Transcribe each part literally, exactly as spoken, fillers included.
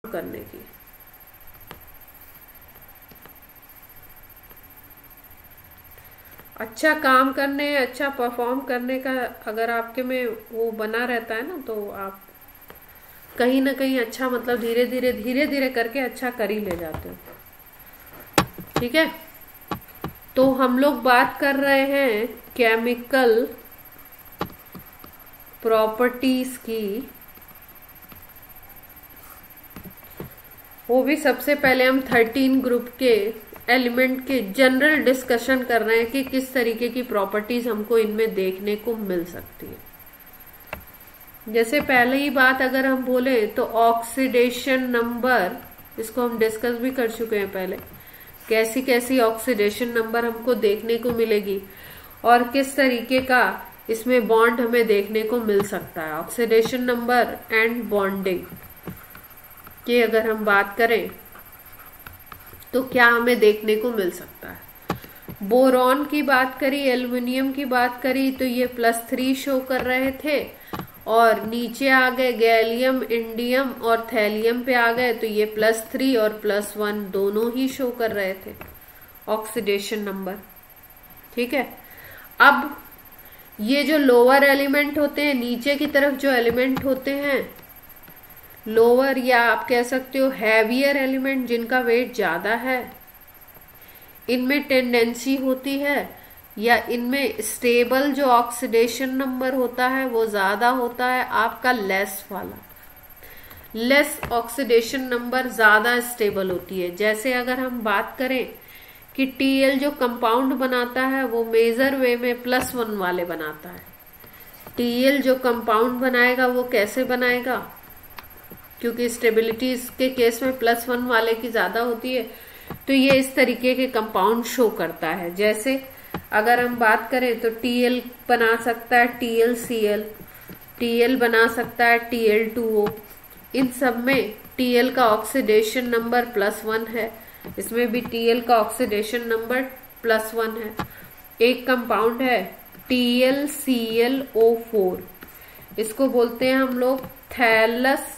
करने की। अच्छा काम करने, अच्छा परफॉर्म करने का अगर आपके में वो बना रहता है ना, तो आप कहीं ना कहीं अच्छा, मतलब धीरे धीरे धीरे धीरे करके अच्छा कर ही ले जाते हो। ठीक है, तो हम लोग बात कर रहे हैं केमिकल प्रॉपर्टीज की। वो भी सबसे पहले हम थर्टीन ग्रुप के एलिमेंट के जनरल डिस्कशन कर रहे हैं कि किस तरीके की प्रॉपर्टीज हमको इनमें देखने को मिल सकती है। जैसे पहले ही बात अगर हम बोले तो ऑक्सीडेशन नंबर, इसको हम डिस्कस भी कर चुके हैं पहले, कैसी कैसी ऑक्सीडेशन नंबर हमको देखने को मिलेगी और किस तरीके का इसमें बॉन्ड हमें देखने को मिल सकता है। ऑक्सीडेशन नंबर एंड बॉन्डिंग की अगर हम बात करें तो क्या हमें देखने को मिल सकता है। बोरॉन की बात करी, एल्युमिनियम की बात करी तो ये प्लस थ्री शो कर रहे थे, और नीचे आ गए गैलियम, इंडियम और थैलियम पे आ गए तो ये प्लस थ्री और प्लस वन दोनों ही शो कर रहे थे ऑक्सीडेशन नंबर। ठीक है, अब ये जो लोअर एलिमेंट होते हैं, नीचे की तरफ जो एलिमेंट होते हैं, लोअर या आप कह सकते हो हैवियर एलिमेंट, जिनका वेट ज्यादा है, इनमें टेंडेंसी होती है या इनमें स्टेबल जो ऑक्सीडेशन नंबर होता है वो ज्यादा होता है आपका लेस वाला। लेस ऑक्सीडेशन नंबर ज्यादा स्टेबल होती है। जैसे अगर हम बात करें कि टीएल जो कंपाउंड बनाता है वो मेजर वे में प्लस वन वाले बनाता है। टीएल जो कंपाउंड बनाएगा वो कैसे बनाएगा, क्योंकि स्टेबिलिटी के केस में प्लस वन वाले की ज्यादा होती है, तो ये इस तरीके के कंपाउंड शो करता है। जैसे अगर हम बात करें तो टीएल बना सकता है टीएलसीएल, टीएल बना सकता है टीएल टू ओ। इन सब में टीएल का ऑक्सीडेशन नंबर प्लस वन है, इसमें भी टीएल का ऑक्सीडेशन नंबर प्लस वन है। एक कंपाउंड है TL C L O four, इसको बोलते हैं हम लोग thallous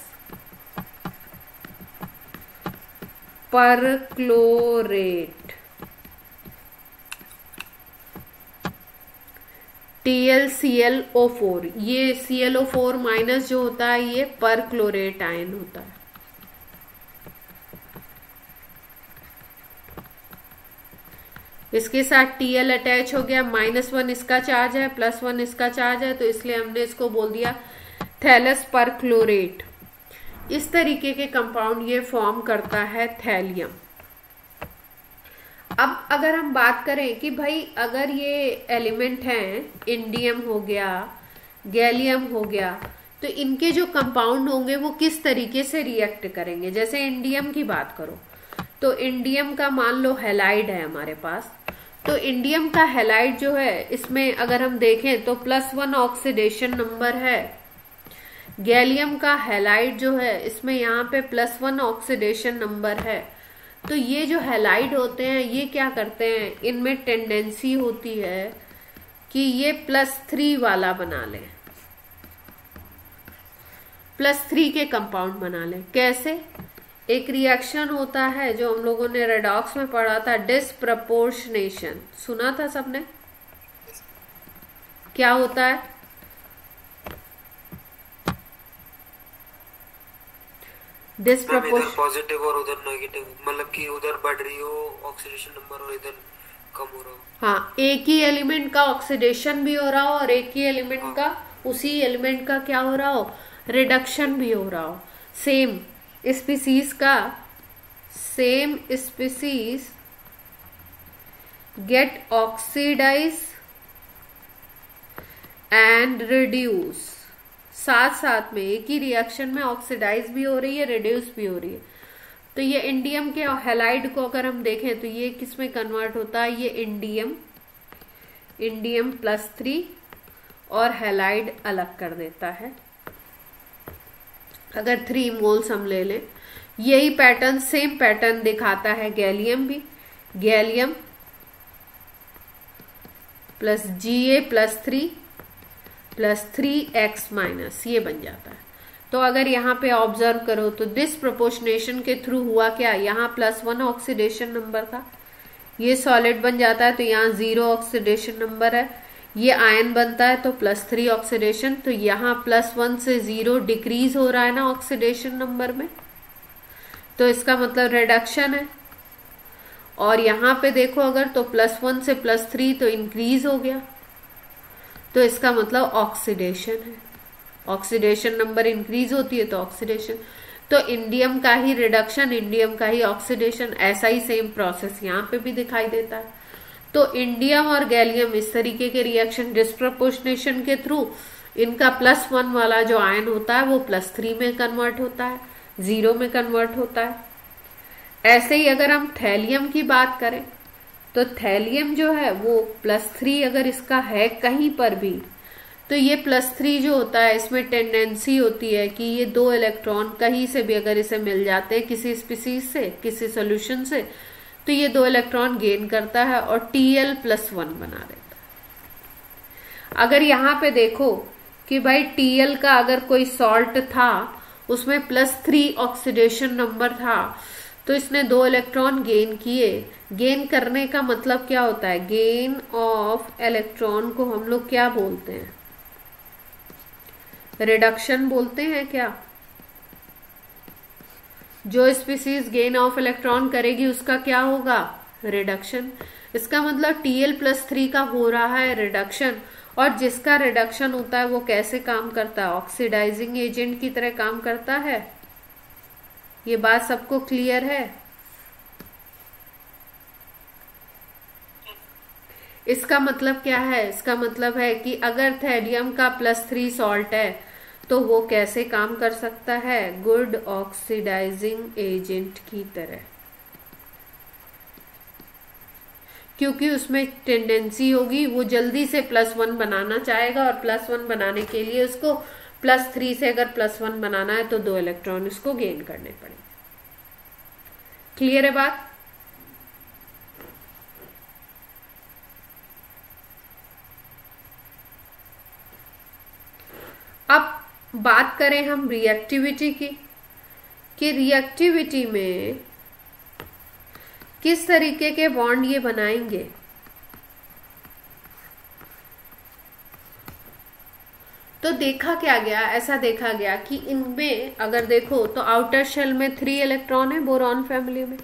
perchlorate. T L C L O four, ये C L O four minus जो होता है ये परक्लोरेट आयन होता है। इसके साथ टीएल अटैच हो गया, माइनस वन इसका चार्ज है, प्लस वन इसका चार्ज है, तो इसलिए हमने इसको बोल दिया थैलस परक्लोरेट। इस तरीके के कंपाउंड ये फॉर्म करता है थैलियम। अब अगर हम बात करें कि भाई अगर ये एलिमेंट हैं, इंडियम हो गया, गैलियम हो गया, तो इनके जो कंपाउंड होंगे वो किस तरीके से रिएक्ट करेंगे। जैसे इंडियम की बात करो तो इंडियम का मान लो हैलाइड है हमारे पास, तो इंडियम का हैलाइड जो है इसमें अगर हम देखें तो प्लस वन ऑक्सीडेशन नंबर है। गैलियम का हैलाइड जो है इसमें यहाँ पे प्लस वन ऑक्सीडेशन नंबर है। तो ये जो हैलाइड होते हैं ये क्या करते हैं, इनमें टेंडेंसी होती है कि ये प्लस थ्री वाला बना लें, प्लस थ्री के कंपाउंड बना लें। कैसे, एक रिएक्शन होता है जो हम लोगों ने रेडॉक्स में पढ़ा था, डिस्प्रपोर्शनेशन, सुना था सबने, क्या होता है, डिस्प्रपोर्शन, पॉजिटिव और उधर नेगेटिव, मतलब कि उधर बढ़ रही हो ऑक्सीडेशन नंबर और इधर कम हो रहा हो। हाँ, एक ही एलिमेंट का ऑक्सीडेशन भी हो रहा हो और एक ही एलिमेंट हाँ. का, उसी एलिमेंट का क्या हो रहा हो, रिडक्शन भी हो रहा हो। सेम स्पीसीज का, same species get oxidize and reduce, साथ साथ में एक ही रिएक्शन में ऑक्सीडाइज भी हो रही है, रिड्यूस भी हो रही है। तो ये इंडियम के हैलाइड को अगर हम देखें तो ये किस में कन्वर्ट होता है, ये इंडियम, इंडियम प्लस थ्री और हैलाइड अलग कर देता है। अगर थ्री मोल्स हम ले लें, यही पैटर्न, सेम पैटर्न दिखाता है गैलियम भी, gallium plus G A plus three plus three X minus, ये बन जाता है। तो अगर यहाँ पे ऑब्जर्व करो तो डिसप्रपोर्शनेशन के थ्रू हुआ क्या, यहाँ प्लस वन ऑक्सीडेशन नंबर था, ये सॉलिड बन जाता है तो यहाँ जीरो ऑक्सीडेशन नंबर है, ये आयन बनता है तो प्लस थ्री ऑक्सीडेशन, तो यहाँ प्लस वन से जीरो डिक्रीज हो रहा है ना ऑक्सीडेशन नंबर में, तो इसका मतलब रिडक्शन है। और यहाँ पे देखो अगर तो प्लस वन से प्लस थ्री तो इंक्रीज हो गया, तो इसका मतलब ऑक्सीडेशन है, ऑक्सीडेशन नंबर इंक्रीज होती है तो ऑक्सीडेशन। तो इंडियम का ही रिडक्शन, इंडियम का ही ऑक्सीडेशन, ऐसा ही सेम प्रोसेस यहाँ पे भी दिखाई देता है। तो इंडियम और गैलियम इस तरीके के रिएक्शन डिस्प्रपोर्शनेशन के थ्रू इनका प्लस वन वाला जो आयन होता है वो प्लस थ्री में कन्वर्ट होता है, जीरो में कन्वर्ट होता है। ऐसे ही अगर हम थैलियम की बात करें तो थैलियम जो है वो प्लस थ्री अगर इसका है कहीं पर भी, तो ये प्लस थ्री जो होता है इसमें टेंडेंसी होती है कि ये दो इलेक्ट्रॉन कहीं से भी अगर इसे मिल जाते हैं किसी स्पीसीज से, किसी सोल्यूशन से, तो ये दो इलेक्ट्रॉन गेन करता है और टीएल प्लस वन बना देता है। अगर यहाँ पे देखो कि भाई टीएल का अगर कोई सॉल्ट था उसमें प्लस थ्री ऑक्सीडेशन नंबर था, तो इसने दो इलेक्ट्रॉन गेन किए। गेन करने का मतलब क्या होता है, गेन ऑफ इलेक्ट्रॉन को हम लोग क्या बोलते हैं, रिडक्शन बोलते हैं क्या। जो स्पीसीज गेन ऑफ इलेक्ट्रॉन करेगी उसका क्या होगा, रिडक्शन। इसका मतलब टीएल प्लस थ्री का हो रहा है रिडक्शन, और जिसका रिडक्शन होता है वो कैसे काम करता है, ऑक्सीडाइजिंग एजेंट की तरह काम करता है। ये बात सबको क्लियर है। इसका मतलब क्या है, इसका मतलब है कि अगर थैलियम का प्लस थ्री सॉल्ट है तो वो कैसे काम कर सकता है, गुड ऑक्सीडाइजिंग एजेंट की तरह, क्योंकि उसमें टेंडेंसी होगी वो जल्दी से प्लस वन बनाना चाहेगा, और प्लस वन बनाने के लिए उसको प्लस थ्री से अगर प्लस वन बनाना है तो दो इलेक्ट्रॉन उसको गेन करने पड़ेंगे। क्लियर है बात। अब बात करें हम रिएक्टिविटी की, कि रिएक्टिविटी में किस तरीके के बॉन्ड ये बनाएंगे। तो देखा क्या गया, ऐसा देखा गया कि इनमें अगर देखो तो आउटर शेल में थ्री इलेक्ट्रॉन है बोरॉन फैमिली में,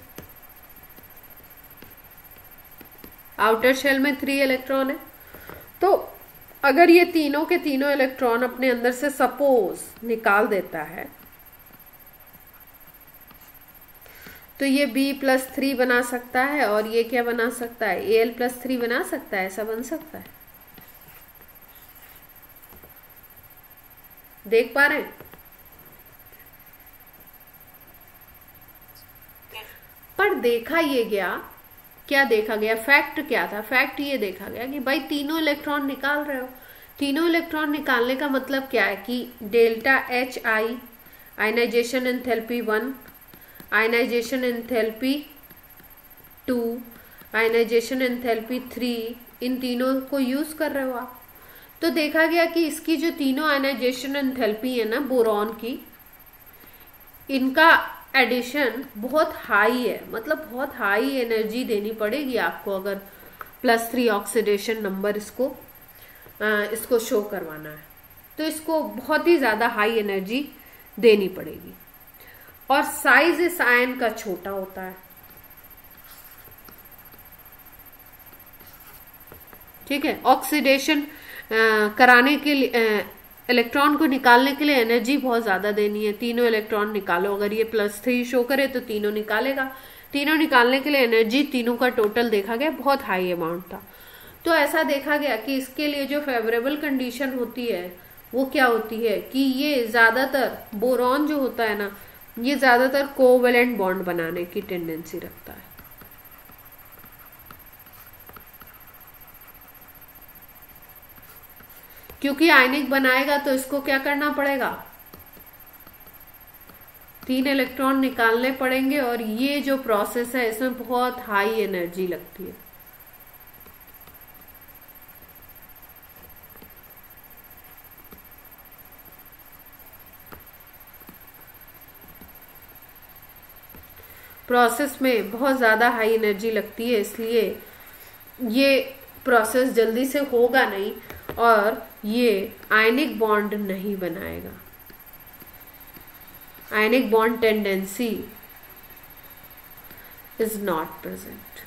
आउटर शेल में थ्री इलेक्ट्रॉन है। तो अगर ये तीनों के तीनों इलेक्ट्रॉन अपने अंदर से सपोज निकाल देता है तो ये बी प्लस थ्री बना सकता है, और ये क्या बना सकता है, ए एल प्लस थ्री बना सकता है, ऐसा बन सकता है। देख पा रहे हैं। पर देखा ये गया, क्या देखा गया, फैक्ट क्या था, फैक्ट ये देखा गया कि भाई तीनों इलेक्ट्रॉन निकाल रहे हो, तीनों इलेक्ट्रॉन निकालने का मतलब क्या है कि delta H I ionization enthalpy one, ionization enthalpy two, ionization enthalpy three, इन तीनों को यूज कर रहे हो आप। तो देखा गया कि इसकी जो तीनों आयनाइजेशन एंथैल्पी है ना बोरॉन की, इनका एडिशन बहुत हाई है, मतलब बहुत हाई एनर्जी देनी पड़ेगी आपको अगर प्लस थ्री ऑक्सीडेशन नंबर इसको आ, इसको शो करवाना है, तो इसको बहुत ही ज्यादा हाई एनर्जी देनी पड़ेगी। और साइज इस आयन का छोटा होता है, ठीक है। ऑक्सीडेशन कराने के लिए, इलेक्ट्रॉन को निकालने के लिए एनर्जी बहुत ज्यादा देनी है। तीनों इलेक्ट्रॉन निकालो, अगर ये प्लस थ्री शो करे तो तीनों निकालेगा, तीनों निकालने के लिए एनर्जी तीनों का टोटल देखा गया बहुत हाई अमाउंट था। तो ऐसा देखा गया कि इसके लिए जो फेवरेबल कंडीशन होती है वो क्या होती है कि ये ज्यादातर बोरॉन जो होता है ना, ये ज्यादातर कोवेलेंट बॉन्ड बनाने की टेंडेंसी रखता है। क्योंकि आयनिक बनाएगा तो इसको क्या करना पड़ेगा, तीन इलेक्ट्रॉन निकालने पड़ेंगे, और ये जो प्रोसेस है इसमें बहुत हाई एनर्जी लगती है। प्रोसेस में बहुत ज़्यादा हाई एनर्जी लगती है, इसलिए ये प्रोसेस जल्दी से होगा नहीं और ये आयनिक बॉन्ड नहीं बनाएगा। Ionic bond tendency is not present.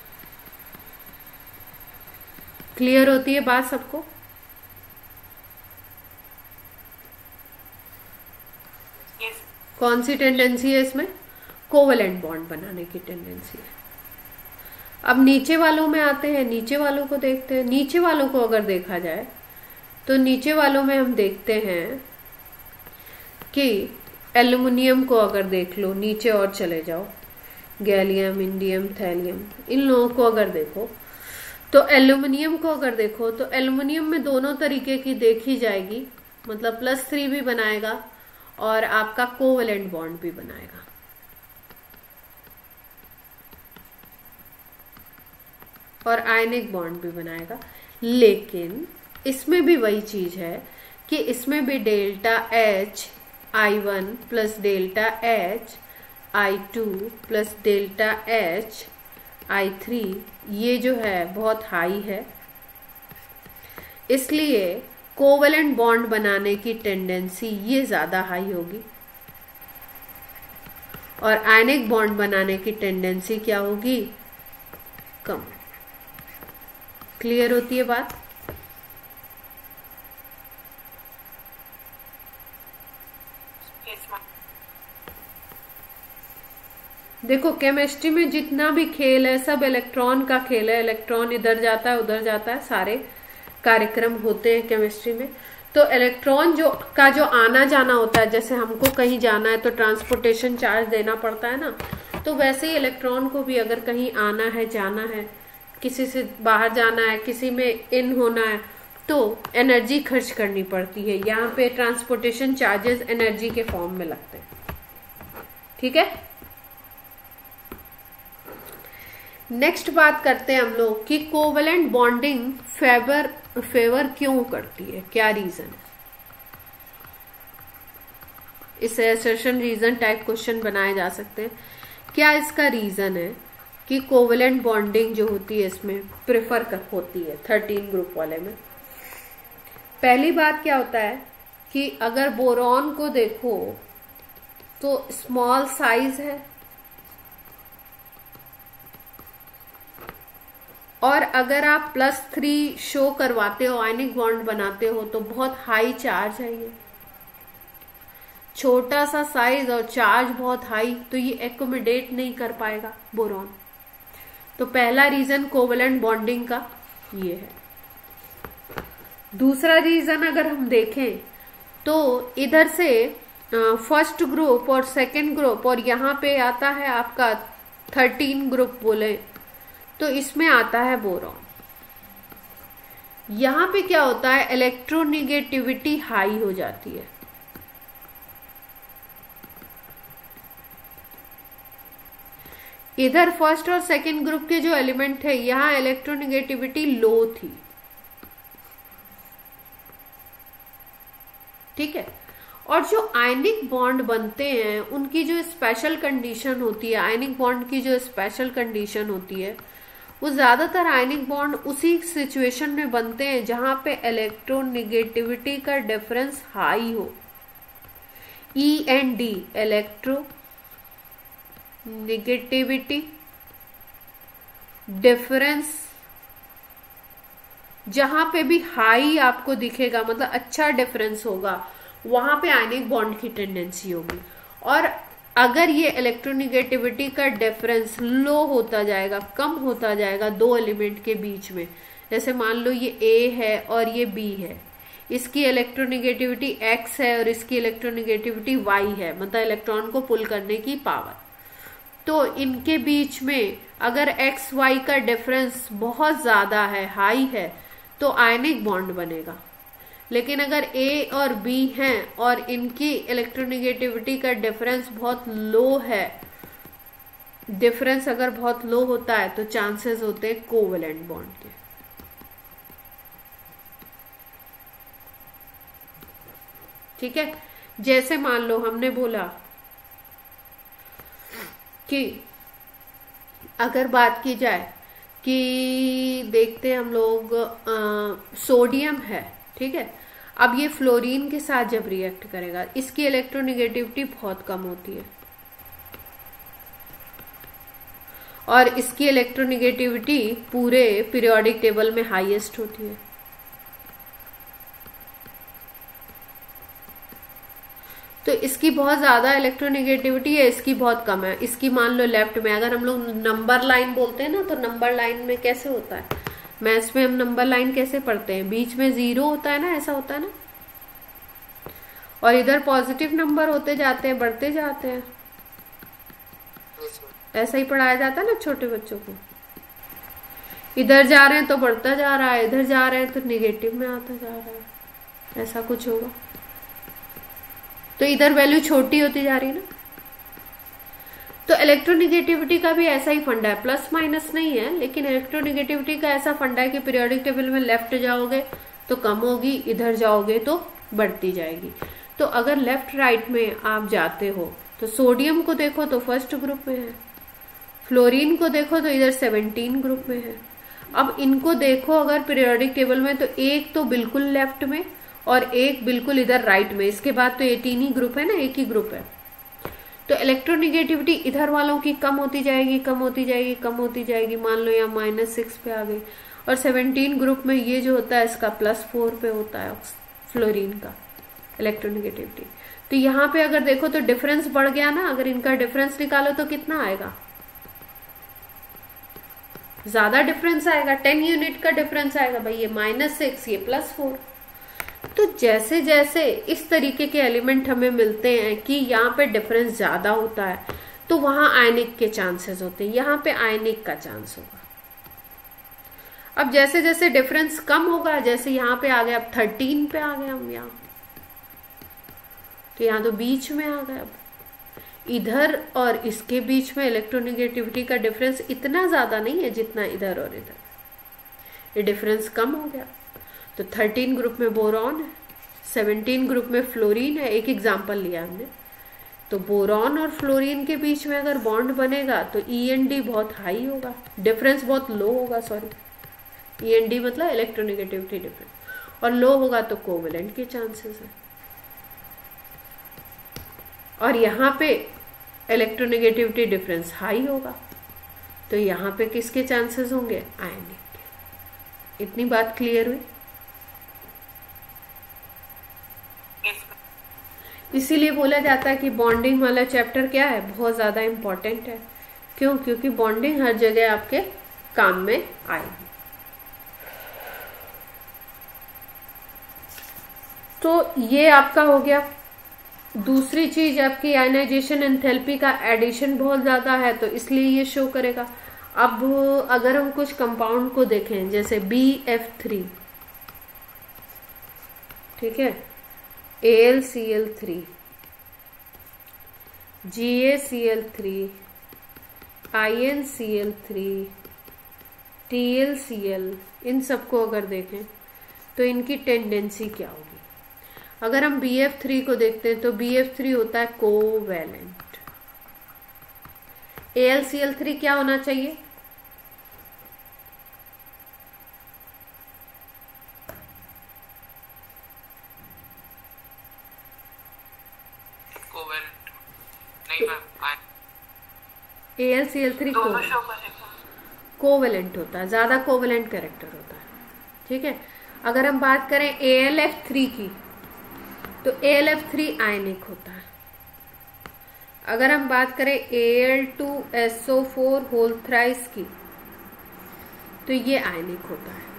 Clear होती है बात सबको? yes. कौन सी टेंडेंसी है इसमें? कोवेलेंट बॉन्ड बनाने की टेंडेंसी है। अब नीचे वालों में आते हैं, नीचे वालों को देखते हैं। नीचे वालों को अगर देखा जाए तो नीचे वालों में हम देखते हैं कि एल्युमिनियम को अगर देख लो, नीचे और चले जाओ, गैलियम, इंडियम, थैलियम, इन लोगों को अगर देखो तो एल्युमिनियम को अगर देखो तो एल्युमिनियम में दोनों तरीके की देखी जाएगी, मतलब प्लस थ्री भी बनाएगा और आपका कोवेलेंट बॉन्ड भी बनाएगा। और आयनिक बॉन्ड भी बनाएगा। लेकिन इसमें भी वही चीज है कि इसमें भी delta H I one plus delta H I two plus delta H I three, ये जो है बहुत हाई है, इसलिए कोवेलेंट बॉन्ड बनाने की टेंडेंसी ये ज्यादा हाई होगी और आयनिक बॉन्ड बनाने की टेंडेंसी क्या होगी? कम। क्लियर होती है बात? देखो केमिस्ट्री में जितना भी खेल है सब इलेक्ट्रॉन का खेल है। इलेक्ट्रॉन इधर जाता है, उधर जाता है, सारे कार्यक्रम होते हैं केमिस्ट्री में। तो इलेक्ट्रॉन जो का जो आना जाना होता है, जैसे हमको कहीं जाना है तो ट्रांसपोर्टेशन चार्ज देना पड़ता है ना, तो वैसे ही इलेक्ट्रॉन को भी अगर कहीं आना है, जाना है, किसी से बाहर जाना है, किसी में इन होना है, तो एनर्जी खर्च करनी पड़ती है। यहाँ पे ट्रांसपोर्टेशन चार्जेस एनर्जी के फॉर्म में लगते हैं। ठीक है, नेक्स्ट बात करते हैं हम लोग कि कोवेलेंट बॉन्डिंग फेवर फेवर क्यों करती है, क्या रीजन है। इसे असर्शन रीजन टाइप क्वेश्चन बनाए जा सकते हैं। क्या इसका रीजन है कि कोवेलेंट बॉन्डिंग जो होती है इसमें प्रेफर कर होती है थर्टीन ग्रुप वाले में? पहली बात क्या होता है कि अगर बोरॉन को देखो तो स्मॉल साइज है और अगर आप प्लस थ्री शो करवाते हो, आयनिक बॉन्ड बनाते हो, तो बहुत हाई चार्ज है। ये छोटा सा साइज और चार्ज बहुत हाई, तो ये एकोमोडेट नहीं कर पाएगा बोरॉन। तो पहला रीजन कोवेलेंट बॉन्डिंग का ये है। दूसरा रीजन अगर हम देखें तो इधर से फर्स्ट ग्रुप और सेकंड ग्रुप और यहाँ पे आता है आपका थर्टीन ग्रुप बोले तो इसमें आता है बोरॉन। यहां पे क्या होता है, इलेक्ट्रोनिगेटिविटी हाई हो जाती है। इधर फर्स्ट और सेकंड ग्रुप के जो एलिमेंट थे यहां इलेक्ट्रोनिगेटिविटी लो थी। ठीक है, और जो आयनिक बॉन्ड बनते हैं उनकी जो स्पेशल कंडीशन होती है, आयनिक बॉन्ड की जो स्पेशल कंडीशन होती है, वो ज्यादातर आयनिक बॉन्ड उसी सिचुएशन में बनते हैं जहां पे इलेक्ट्रोनिगेटिविटी का डिफरेंस हाई हो। E and D, electronegativity difference, जहां पे भी हाई आपको दिखेगा, मतलब अच्छा डिफरेंस होगा, वहां पे आयनिक बॉन्ड की टेंडेंसी होगी। और अगर ये इलेक्ट्रोनिगेटिविटी का डिफरेंस लो होता जाएगा, कम होता जाएगा दो एलिमेंट के बीच में, जैसे मान लो ये ए है और ये बी है, इसकी इलेक्ट्रोनिगेटिविटी एक्स है और इसकी इलेक्ट्रोनिगेटिविटी वाई है, मतलब इलेक्ट्रॉन को पुल करने की पावर। तो इनके बीच में अगर एक्स वाई का डिफरेंस बहुत ज्यादा है, हाई है, तो आयनिक बॉन्ड बनेगा। लेकिन अगर ए और बी हैं और इनकी इलेक्ट्रोनिगेटिविटी का डिफरेंस बहुत लो है, डिफरेंस अगर बहुत लो होता है तो चांसेस होते हैं कोवेलेंट बॉन्ड के। ठीक है, जैसे मान लो हमने बोला कि अगर बात की जाए कि देखते हैं हम लोग, सोडियम है, ठीक है, अब ये फ्लोरीन के साथ जब रिएक्ट करेगा, इसकी इलेक्ट्रोनेगेटिविटी बहुत कम होती है और इसकी इलेक्ट्रोनेगेटिविटी पूरे पीरियोडिक टेबल में हाईएस्ट होती है। तो इसकी बहुत ज्यादा इलेक्ट्रोनेगेटिविटी है, इसकी बहुत कम है। इसकी मान लो लेफ्ट में, अगर हम लोग नंबर लाइन बोलते हैं ना, तो नंबर लाइन में कैसे होता है, मैथ्स में हम नंबर लाइन कैसे पढ़ते हैं, बीच में जीरो होता है ना, ऐसा होता है ना, और इधर पॉजिटिव नंबर होते जाते हैं, बढ़ते जाते हैं, ऐसा ही पढ़ाया जाता है ना छोटे बच्चों को। इधर जा रहे हैं तो बढ़ता जा रहा है, इधर जा रहे हैं तो निगेटिव में आता जा रहा है, ऐसा कुछ होगा। तो इधर वैल्यू छोटी होती जा रही है ना। तो इलेक्ट्रोनेगेटिविटी का भी ऐसा ही फंडा है, प्लस माइनस नहीं है, लेकिन इलेक्ट्रोनेगेटिविटी का ऐसा फंडा है कि पीरियोडिक टेबल में लेफ्ट जाओगे तो कम होगी, इधर जाओगे तो बढ़ती जाएगी। तो अगर लेफ्ट राइट में आप जाते हो तो सोडियम को देखो तो फर्स्ट ग्रुप में है, फ्लोरीन को देखो तो इधर सेवनटीन ग्रुप में है। अब इनको देखो अगर पीरियोडिक टेबल में, तो एक तो बिल्कुल लेफ्ट में और एक बिल्कुल इधर राइट में, इसके बाद तो एटीन ही ग्रुप है ना, एक ही ग्रुप है। तो इलेक्ट्रोनेगेटिविटी इधर वालों की कम होती जाएगी, कम होती जाएगी, कम होती जाएगी। मान लो यहाँ माइनस सिक्स पे आ गई, और सेवनटीन ग्रुप में ये जो होता है इसका प्लस फोर पे होता है फ्लोरीन का इलेक्ट्रोनेगेटिविटी। तो यहाँ पे अगर देखो तो डिफरेंस बढ़ गया ना, अगर इनका डिफरेंस निकालो तो कितना आएगा, ज्यादा डिफरेंस आएगा, टेन यूनिट का डिफरेंस आएगा भाई, ये माइनस सिक्स, ये प्लस फोर। तो जैसे जैसे इस तरीके के एलिमेंट हमें मिलते हैं कि यहाँ पे डिफरेंस ज्यादा होता है, तो वहां आयनिक के चांसेस होते हैं, यहाँ पे आयनिक का चांस होगा। अब जैसे जैसे डिफरेंस कम होगा, जैसे यहाँ पे आ गया, अब थर्टीन पे आ गए हम यहाँ, तो यहाँ तो बीच में आ गया। अब इधर और इसके बीच में इलेक्ट्रोनेगेटिविटी का डिफरेंस इतना ज्यादा नहीं है जितना इधर और इधर, ये डिफरेंस कम हो गया। तो थर्टीन ग्रुप में बोरॉन है, सेवनटीन ग्रुप में फ्लोरीन है, एक एग्जांपल लिया हमने। तो बोरॉन और फ्लोरीन के बीच में अगर बॉन्ड बनेगा तो ई एन डी बहुत हाई होगा, डिफरेंस बहुत लो होगा, सॉरी ई एन डी मतलब इलेक्ट्रोनेगेटिविटी डिफरेंस, और लो होगा तो कोवेलेंट के चांसेस है। और यहाँ पे इलेक्ट्रोनेगेटिविटी डिफरेंस हाई होगा, तो यहाँ पे किसके चांसेस होंगे, आयनिक। इतनी बात क्लियर हुई। इसीलिए बोला जाता है कि बॉन्डिंग वाला चैप्टर क्या है, बहुत ज्यादा इंपॉर्टेंट है। क्यों? क्योंकि बॉन्डिंग हर जगह आपके काम में आएगी। तो ये आपका हो गया। दूसरी चीज आपकी आयनाइजेशन एंथैल्पी का एडिशन बहुत ज्यादा है, तो इसलिए ये शो करेगा। अब अगर हम कुछ कंपाउंड को देखें, जैसे बी एफ थ्री, ठीक है, A L C L three, G A C L three, I N C L three, T L C L, इन सबको अगर देखें तो इनकी टेंडेंसी क्या होगी। अगर हम बी एफ थ्री को देखते हैं तो बी एफ थ्री होता है covalent. A L C L three क्या होना चाहिए, A L C L three covalent होता है, ज्यादा कोवैलेंट कैरेक्टर होता है, ठीक है। अगर हम बात करें ए एल एफ थ्री की, तो A L F three ionic होता है। अगर हम बात करें A L two S O four whole thrice की, तो ये आयनिक होता है।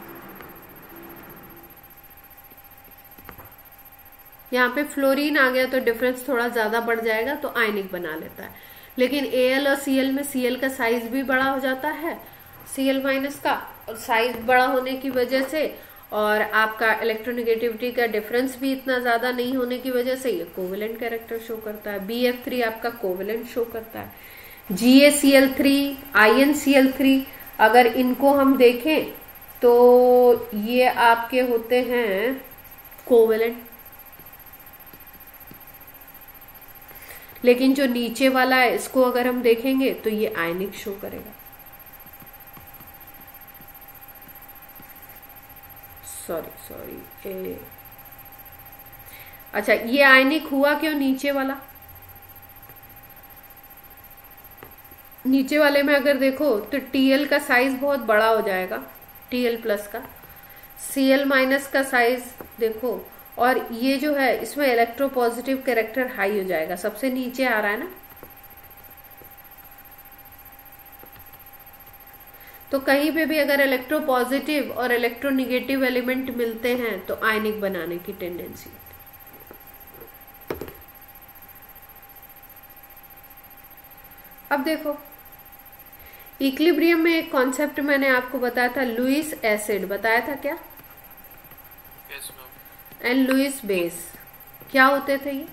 यहाँ पे फ्लोरीन आ गया तो डिफरेंस थोड़ा ज्यादा बढ़ जाएगा, तो आयनिक बना लेता है। लेकिन ए एल और सी एल में सी एल का साइज भी बड़ा हो जाता है, सी एल माइनस का, और साइज बड़ा होने की वजह से और आपका इलेक्ट्रोनेगेटिविटी का डिफरेंस भी इतना ज्यादा नहीं होने की वजह से ये कोवेलेंट कैरेक्टर शो करता है। बी एफ थ्री आपका कोवेलेंट शो करता है। G A C L three, I N C L three, अगर इनको हम देखें तो ये आपके होते हैं कोवेलेंट। लेकिन जो नीचे वाला है इसको अगर हम देखेंगे तो ये आयनिक शो करेगा। सॉरी सॉरी ए अच्छा, ये आयनिक हुआ क्यों नीचे वाला? नीचे वाले में अगर देखो तो टीएल का साइज बहुत बड़ा हो जाएगा, टीएल प्लस का, सीएल माइनस का साइज देखो, और ये जो है इसमें इलेक्ट्रोपॉजिटिव कैरेक्टर हाई हो जाएगा, सबसे नीचे आ रहा है ना। तो कहीं पे भी अगर इलेक्ट्रोपॉजिटिव और इलेक्ट्रोनिगेटिव एलिमेंट मिलते हैं तो आयनिक बनाने की टेंडेंसी होती है। अब देखो इक्विलिब्रियम में एक कॉन्सेप्ट मैंने आपको बताया था, लुईस एसिड बताया था क्या? Yes ma'am. And Lewis base क्या होते थे ये?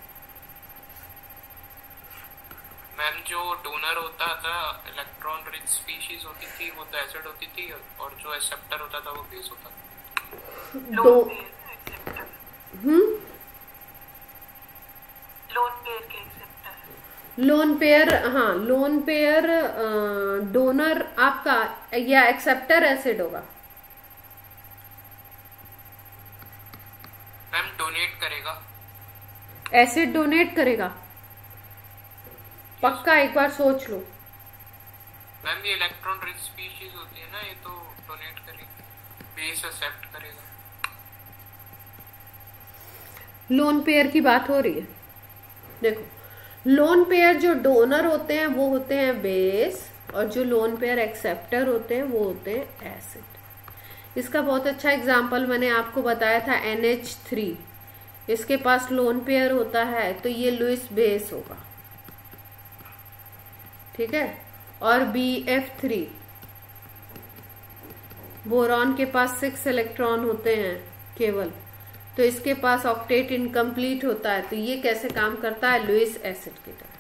मैम जो डोनर होता था इलेक्ट्रॉन रिच स्पीशीज होती थी वो तो एसिड होती थी, और जो एक्सेप्टर होता था वो बेस होता था। दो हम्म लोन पेयर के एक्सेप्टर, लोन पेयर, हाँ लोन पेयर डोनर आपका या एक्सेप्टर एसिड होगा। मैम डोनेट करेगा, एसिड डोनेट करेगा पक्का, एक बार सोच लो। मैम ये इलेक्ट्रॉन रिच स्पीशीज होती है ना, ये तो डोनेट करेगी, बेस एक्सेप्ट करेगा। लोन पेयर की बात हो रही है। देखो लोन पेयर जो डोनर होते हैं वो होते हैं बेस, और जो लोन पेयर एक्सेप्टर होते हैं वो होते हैं एसिड। इसका बहुत अच्छा एग्जांपल मैंने आपको बताया था एन एच थ्री, इसके पास लोन पेयर होता है तो ये लुईस बेस होगा, ठीक है। और बी एफ थ्री, बोरॉन के पास सिक्स इलेक्ट्रॉन होते हैं केवल, तो इसके पास ऑक्टेट इनकम्प्लीट होता है, तो ये कैसे काम करता है? लुईस एसिड की तरह,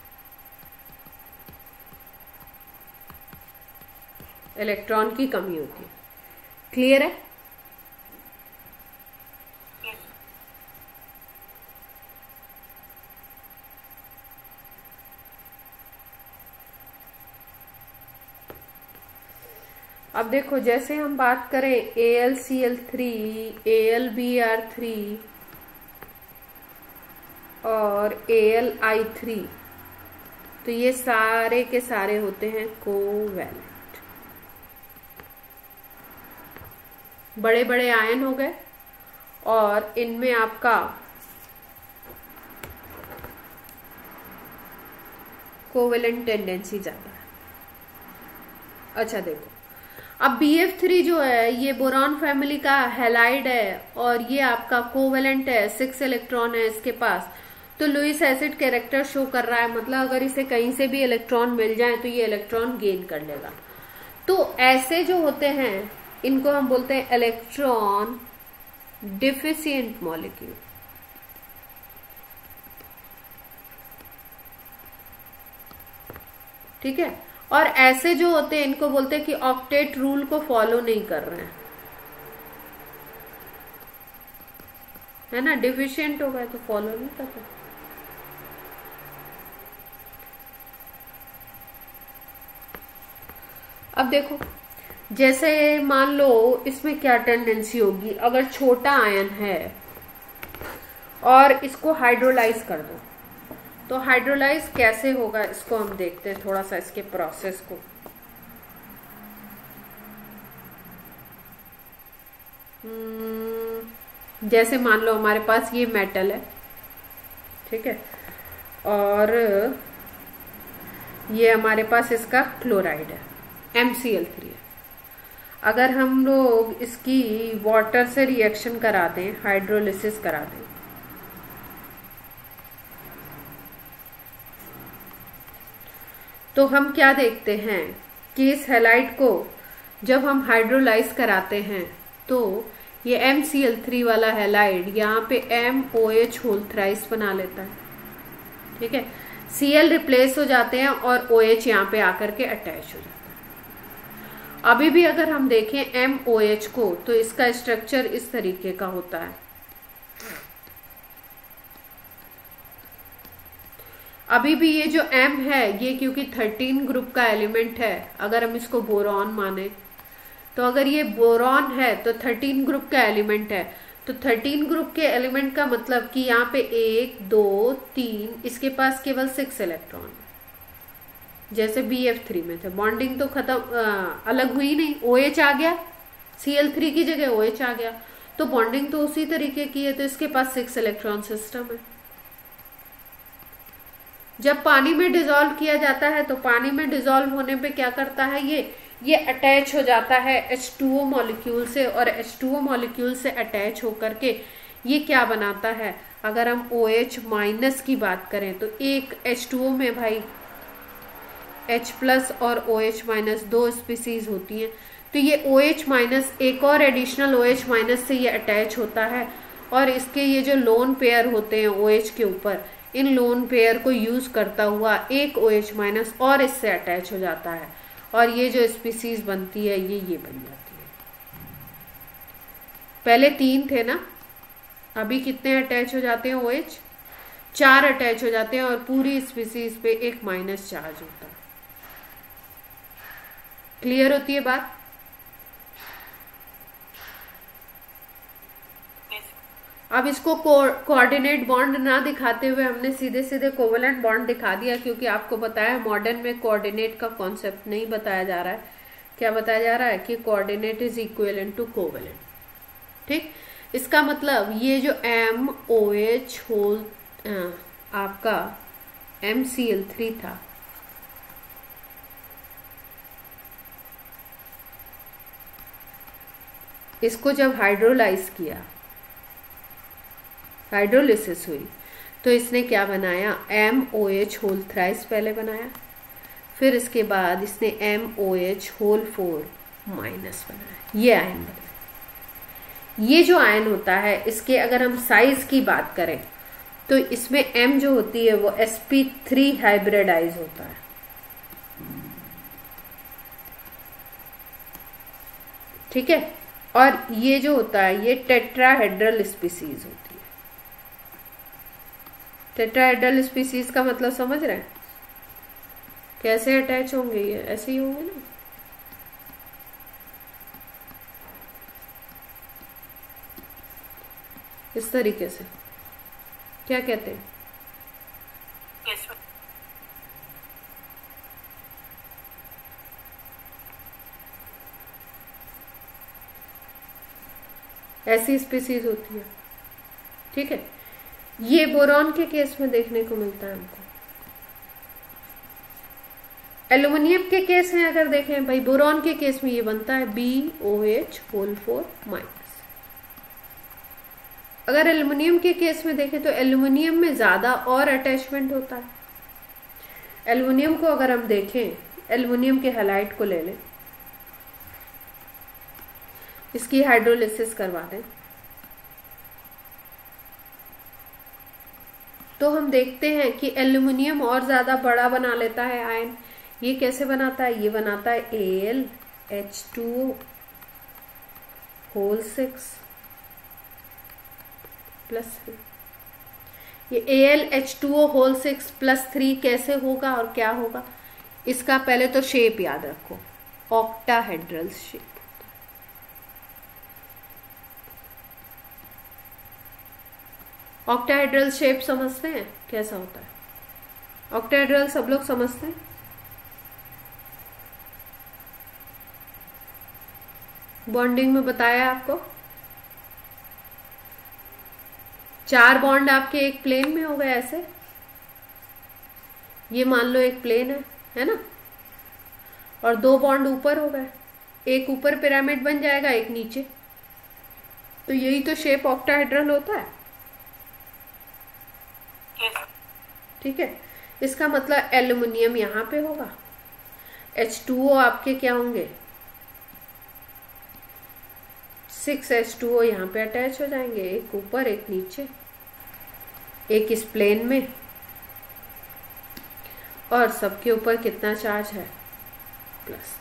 इलेक्ट्रॉन की कमी होती है। क्लियर है? अब देखो जैसे हम बात करें A L C L three, A L B R three और ए एल आई थ्री, तो ये सारे के सारे होते हैं कोवैलेंट, बड़े बड़े आयन हो गए, और इनमें आपका कोवैलेंट टेंडेंसी ज्यादा है। अच्छा देखो अब बी एफ थ्री जो है ये बोरॉन फैमिली का हैलाइड है, और ये आपका कोवेलेंट है, सिक्स इलेक्ट्रॉन है इसके पास, तो लुईस एसिड कैरेक्टर शो कर रहा है, मतलब अगर इसे कहीं से भी इलेक्ट्रॉन मिल जाए तो ये इलेक्ट्रॉन गेन कर लेगा। तो ऐसे जो होते हैं इनको हम बोलते हैं इलेक्ट्रॉन डिफिशिएंट मॉलिक्यूल। ठीक है, और ऐसे जो होते हैं इनको बोलते हैं कि ऑक्टेट रूल को फॉलो नहीं कर रहे हैं, है ना, डिफिशिएंट हो गए तो फॉलो नहीं कर रहे। अब देखो जैसे मान लो इसमें क्या टेंडेंसी होगी, अगर छोटा आयन है और इसको हाइड्रोलाइज कर दो, तो हाइड्रोलाइज कैसे होगा इसको हम देखते हैं थोड़ा सा, इसके प्रोसेस को। जैसे मान लो हमारे पास ये मेटल है, ठीक है, और ये हमारे पास इसका क्लोराइड है, एम सी एल थ्री है। अगर हम लोग इसकी वाटर से रिएक्शन करा दें, हाइड्रोलिसिस करा दें, तो हम क्या देखते हैं कि इस हैलाइड को जब हम हाइड्रोलाइज कराते हैं तो ये एम सी एल थ्री वाला हैलाइड यहाँ पे M O H whole thrice बना लेता है, ठीक है। Cl रिप्लेस हो जाते हैं और OH यहाँ पे आकर के अटैच हो जाता है। अभी भी अगर हम देखें एम ओ एच को, तो इसका स्ट्रक्चर इस तरीके का होता है। अभी भी ये जो M है ये क्योंकि थर्टीन ग्रुप का एलिमेंट है, अगर हम इसको बोरॉन माने तो अगर ये बोरॉन है तो थर्टीन ग्रुप का एलिमेंट है, तो थर्टीन ग्रुप के एलिमेंट का मतलब कि यहाँ पे एक दो तीन, इसके पास केवल सिक्स इलेक्ट्रॉन, जैसे बी एफ थ्री में थे। बॉन्डिंग तो खत्म, अलग हुई नहीं, ओ एच आ गया, सी एल थ्री की जगह ओ एच आ गया, तो बॉन्डिंग तो उसी तरीके की है, तो इसके पास सिक्स इलेक्ट्रॉन सिस्टम है। जब पानी में डिसॉल्व किया जाता है तो पानी में डिसॉल्व होने पे क्या करता है, ये ये अटैच हो जाता है एच टू ओ मॉलिक्यूल से, और एच टू ओ मॉलिक्यूल से अटैच होकर के ये क्या बनाता है, अगर हम OH माइनस की बात करें तो एक एच टू ओ में भाई H प्लस और OH माइनस दो स्पीसीज होती हैं, तो ये OH माइनस एक और एडिशनल OH माइनस से ये अटैच होता है, और इसके ये जो लोन पेयर होते हैं OH के ऊपर, इन लोन पेयर को यूज करता हुआ एक OH माइनस और इससे अटैच हो जाता है, और ये जो स्पीसीज बनती है ये ये बन जाती है। पहले तीन थे ना, अभी कितने अटैच हो जाते हैं OH, चार अटैच हो जाते हैं, और पूरी स्पीसीज पे एक माइनस चार्ज होता है। क्लियर होती है बात? अब इसको कोऑर्डिनेट बॉन्ड ना दिखाते हुए हमने सीधे सीधे कोवेलेंट बॉन्ड दिखा दिया, क्योंकि आपको बताया मॉडर्न में कोऑर्डिनेट का कॉन्सेप्ट नहीं बताया जा रहा है। क्या बताया जा रहा है कि coordinate is equivalent to covalent. ठीक, इसका मतलब ये जो एम ओ एच होल आपका एम सी एल थ्री था, इसको जब हाइड्रोलाइज किया, हाइड्रोलिसिस हुई, तो इसने क्या बनाया, M O H whole thrice पहले बनाया, फिर इसके बाद इसने M O H whole four minus बनाया, ये आयन बना। ये जो आयन होता है इसके अगर हम साइज की बात करें तो इसमें M जो होती है वो एस पी थ्री हाइब्रिडाइज होता है। ठीक है, और ये जो होता है ये टेट्राहेड्रल स्पीसीज होती है। टेट्राहेड्रल स्पीसीज का मतलब समझ रहे हैं, कैसे अटैच होंगे, ये ऐसे ही होंगे ना। इस तरीके से, क्या कहते हैं, yes, ऐसी स्पीसीज होती है। ठीक है, ये बोरॉन के केस में देखने को मिलता है हमको। एल्यूमिनियम के केस में अगर देखें भाई, बोरॉन के केस में ये बनता है B O H whole four minus. अगर एल्यूमिनियम के केस में देखें तो एल्यूमिनियम में ज्यादा और अटैचमेंट होता है। एल्यूमिनियम को अगर हम देखें, एल्यूमिनियम के हैलाइड को ले लें, इसकी हाइड्रोलिसिस करवा दें, तो हम देखते हैं कि एल्यूमिनियम और ज्यादा बड़ा बना लेता है आयन। ये कैसे बनाता है, ये बनाता है A L H two O whole six plus three. ये A L H two O whole six plus three कैसे होगा और क्या होगा, इसका पहले तो शेप याद रखो, ऑक्टाहेड्रल शेप। ऑक्टाहेड्रल शेप समझते हैं कैसा होता है? ऑक्टाहेड्रल सब लोग समझते हैं? बॉन्डिंग में बताया आपको, चार बॉन्ड आपके एक प्लेन में हो गए ऐसे। ये मान लो एक प्लेन है है ना, और दो बॉन्ड ऊपर हो गए, एक ऊपर पिरामिड बन जाएगा, एक नीचे। तो यही तो शेप ऑक्टाहेड्रल होता है। yes, ठीक है, इसका मतलब एल्यूमिनियम यहां पे होगा, एच टू ओ आपके क्या होंगे, सिक्स एच टू ओ यहाँ पे अटैच हो जाएंगे, एक ऊपर एक नीचे, एक इस प्लेन में, और सबके ऊपर कितना चार्ज है, प्लस।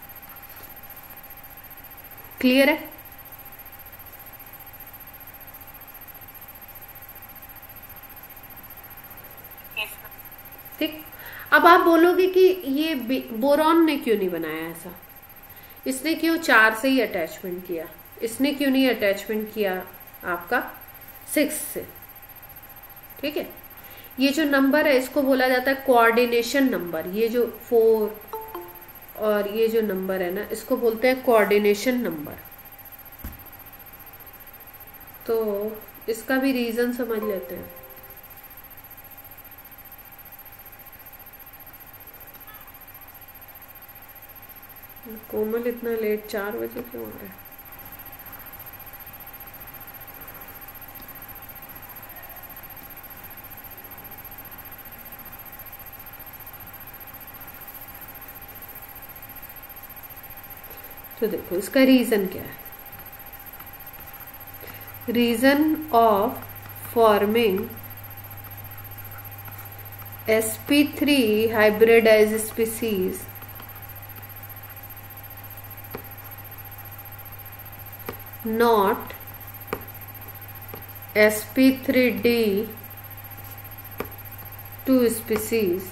क्लियर है? yes, ठीक, अब आप बोलोगे कि ये बोरॉन ने क्यों नहीं बनाया ऐसा, इसने क्यों चार से ही अटैचमेंट किया, इसने क्यों नहीं अटैचमेंट किया आपका सिक्स से। ठीक है, ये जो नंबर है इसको बोला जाता है कोऑर्डिनेशन नंबर। ये जो फोर और ये जो नंबर है ना, इसको बोलते हैं कोऑर्डिनेशन नंबर। तो इसका भी रीजन समझ लेते हैं। कोमल इतना लेट चार बजे क्यों आ रहा है? तो देखो इसका रीजन क्या है। Reason of forming S P three hybridized species not S P three D two species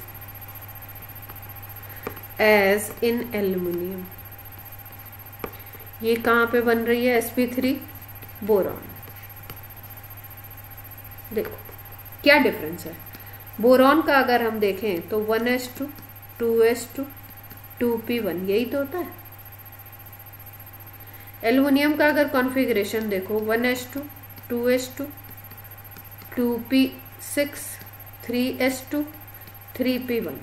as in aluminium। ये कहाँ पे बन रही है एस पी थ्री? बोरॉन। देखो क्या डिफरेंस है। बोरॉन का अगर हम देखें तो one S two two S two two P one, यही तो होता है। एल्युमिनियम का अगर कॉन्फ़िगरेशन देखो one S two two S two two P six three S two three P one.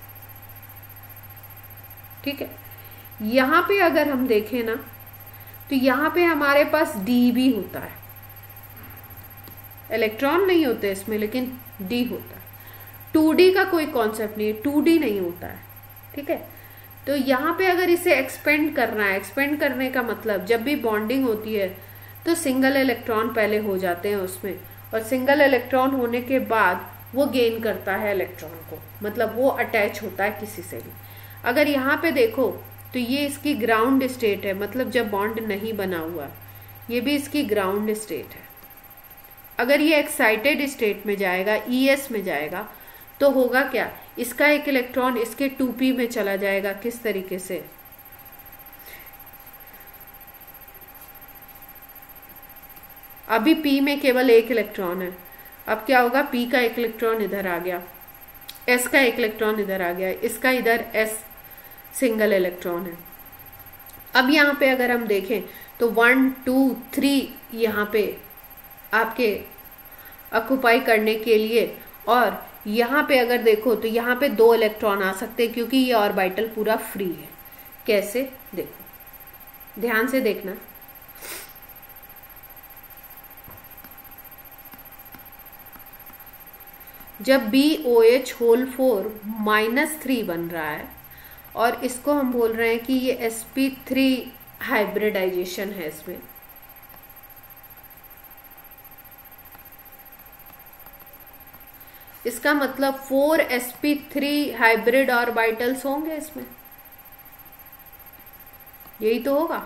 ठीक है, यहां पे अगर हम देखें ना तो यहां पे हमारे पास डी भी होता है। इलेक्ट्रॉन नहीं होते इसमें लेकिन डी होता है। टू डी का कोई कॉन्सेप्ट नहीं है, टू डी नहीं होता है। ठीक है, तो यहाँ पे अगर इसे एक्सपेंड करना है, एक्सपेंड करने का मतलब जब भी बॉन्डिंग होती है तो सिंगल इलेक्ट्रॉन पहले हो जाते हैं उसमें, और सिंगल इलेक्ट्रॉन होने के बाद वो गेन करता है इलेक्ट्रॉन को, मतलब वो अटैच होता है किसी से भी। अगर यहाँ पे देखो तो ये इसकी ग्राउंड स्टेट है, मतलब जब बॉन्ड नहीं बना हुआ, ये भी इसकी ग्राउंड स्टेट है। अगर ये एक्साइटेड स्टेट में जाएगा, ई एस में जाएगा, तो होगा क्या, इसका एक इलेक्ट्रॉन इसके टू पी में चला जाएगा। किस तरीके से, अभी पी में केवल एक इलेक्ट्रॉन है, अब क्या होगा, पी का एक इलेक्ट्रॉन इधर आ गया, एस का एक इलेक्ट्रॉन इधर आ गया, इसका इधर एस सिंगल इलेक्ट्रॉन है। अब यहाँ पे अगर हम देखें तो वन टू थ्री यहाँ पे आपके ऑक्युपाई करने के लिए, और यहाँ पे अगर देखो तो यहाँ पे दो इलेक्ट्रॉन आ सकते हैं क्योंकि ये ऑर्बिटल पूरा फ्री है। कैसे, देखो ध्यान से देखना। जब B O H whole four minus three बन रहा है और इसको हम बोल रहे हैं कि ये एस पी थ्री हाइब्रिडाइजेशन है इसमें, इसका मतलब four S P three hybrid orbitals होंगे इसमें, यही तो होगा।